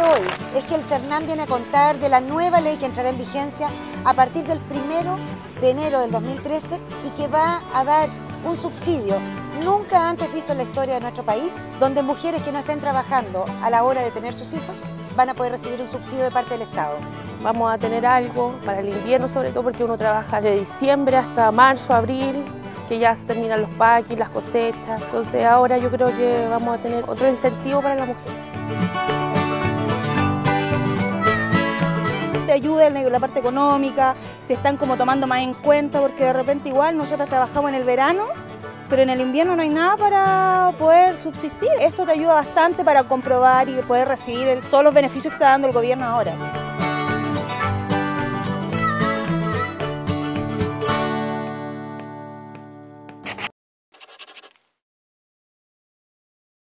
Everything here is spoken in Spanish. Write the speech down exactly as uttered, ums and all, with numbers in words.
hoy es que el Cernam viene a contar de la nueva ley que entrará en vigencia a partir del primero de enero del dos mil trece y que va a dar un subsidio nunca antes visto en la historia de nuestro país, donde mujeres que no estén trabajando a la hora de tener sus hijos van a poder recibir un subsidio de parte del Estado. Vamos a tener algo para el invierno, sobre todo porque uno trabaja de diciembre hasta marzo, abril, que ya se terminan los paquis, las cosechas. Entonces ahora yo creo que vamos a tener otro incentivo para la mujer. Te ayuda en la parte económica, te están como tomando más en cuenta porque de repente igual nosotras trabajamos en el verano, pero en el invierno no hay nada para poder subsistir. Esto te ayuda bastante para comprobar y poder recibir el, todos los beneficios que está dando el gobierno ahora.